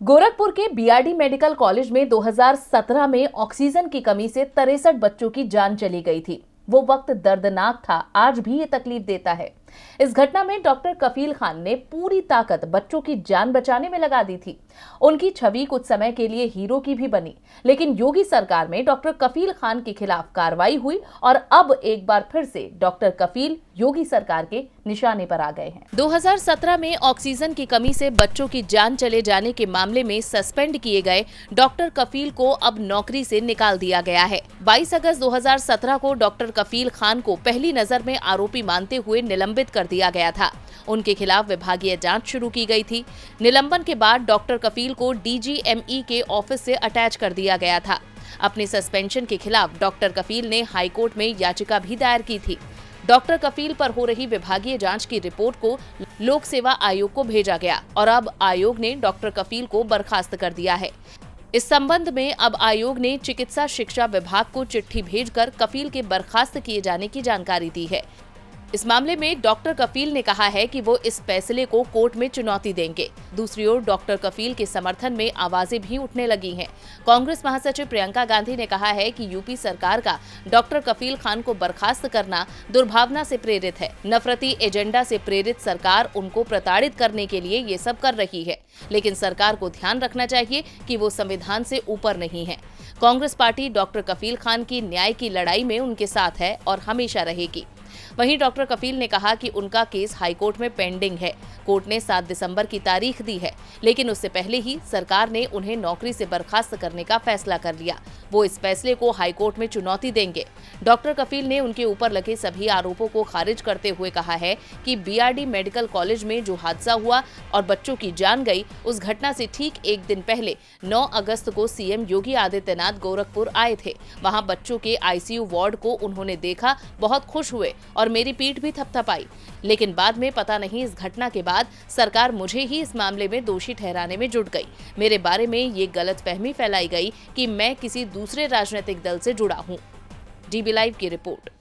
गोरखपुर के BRD medical college में 2017 में ऑक्सीजन की कमी से 63 बच्चों की जान चली गई थी। वो वक्त दर्दनाक था, आज भी ये तकलीफ देता है। इस घटना में डॉक्टर कफील खान ने पूरी ताकत बच्चों की जान बचाने में लगा दी थी। उनकी छवि कुछ समय के लिए हीरो की भी बनी, लेकिन योगी सरकार में डॉक्टर कफील खान के खिलाफ कार्रवाई हुई और अब एक बार फिर से डॉक्टर कफील योगी सरकार के निशाने पर आ गए हैं। 2017 में ऑक्सीजन की कमी से बच्चों की जान चले जाने के मामले में सस्पेंड किए गए डॉक्टर कफील को अब नौकरी से निकाल दिया गया है। 22 अगस्त 2017 को डॉक्टर कफील खान को पहली नजर में आरोपी मानते हुए निलंबित कर दिया गया था। उनके खिलाफ विभागीय जांच शुरू की गई थी। निलंबन के बाद डॉक्टर कफील को डीजीएमई के ऑफिस से अटैच कर दिया गया था। अपने सस्पेंशन के खिलाफ डॉक्टर कफील ने हाईकोर्ट में याचिका भी दायर की थी। डॉक्टर कफील पर हो रही विभागीय जांच की रिपोर्ट को लोक सेवा आयोग को भेजा गया और अब आयोग ने डॉक्टर कफील को बर्खास्त कर दिया है। इस संबंध में अब आयोग ने चिकित्सा शिक्षा विभाग को चिट्ठी भेजकर कफील के बर्खास्त किए जाने की जानकारी दी है। इस मामले में डॉक्टर कफील ने कहा है कि वो इस फैसले को कोर्ट में चुनौती देंगे। दूसरी ओर डॉक्टर कफील के समर्थन में आवाजें भी उठने लगी हैं। कांग्रेस महासचिव प्रियंका गांधी ने कहा है कि यूपी सरकार का डॉक्टर कफील खान को बर्खास्त करना दुर्भावना से प्रेरित है। नफरती एजेंडा से प्रेरित सरकार उनको प्रताड़ित करने के लिए ये सब कर रही है, लेकिन सरकार को ध्यान रखना चाहिए कि वो संविधान से ऊपर नहीं है। कांग्रेस पार्टी डॉक्टर कफील खान की न्याय की लड़ाई में उनके साथ है और हमेशा रहेगी। वहीं डॉक्टर कफील ने कहा कि उनका केस हाईकोर्ट में पेंडिंग है। कोर्ट ने 7 दिसंबर की तारीख दी है, लेकिन उससे पहले ही सरकार ने उन्हें नौकरी से बर्खास्त करने का फैसला कर लिया। वो इस फैसले को हाईकोर्ट में चुनौती देंगे। डॉक्टर कफील ने उनके ऊपर लगे सभी आरोपों को खारिज करते हुए कहा है कि बीआरडी मेडिकल कॉलेज में जो हादसा हुआ और बच्चों की जान गई, उस घटना से ठीक एक दिन पहले 9 अगस्त को सीएम योगी आदित्यनाथ गोरखपुर आए थे। वहां बच्चों के आईसीयू वार्ड को उन्होंने देखा, बहुत खुश हुए और मेरी पीठ भी थपथपाई। लेकिन बाद में पता नहीं इस घटना के बाद सरकार मुझे ही इस मामले में दोषी ठहराने में जुट गई। मेरे बारे में ये गलतफहमी फैलाई गई कि मैं किसी दूसरे राजनीतिक दल से जुड़ा हूं। डीबी लाइव की रिपोर्ट।